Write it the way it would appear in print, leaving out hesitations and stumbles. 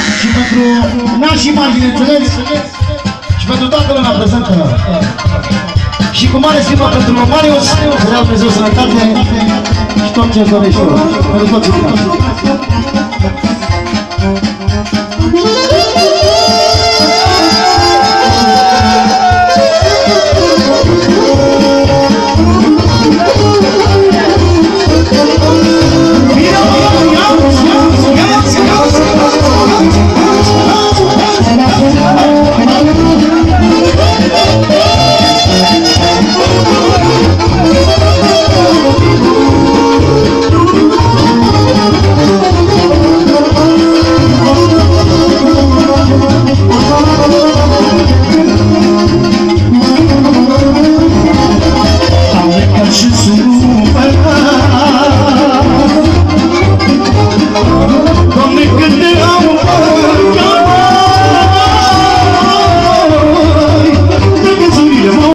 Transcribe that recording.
și pentru nașii mari, bineînțeles, și pentru toată lumea prezentă. Și cu mare stimă pentru Marius, vreau Dumnezeu sănătate și tot ce dorești tu, pentru toți.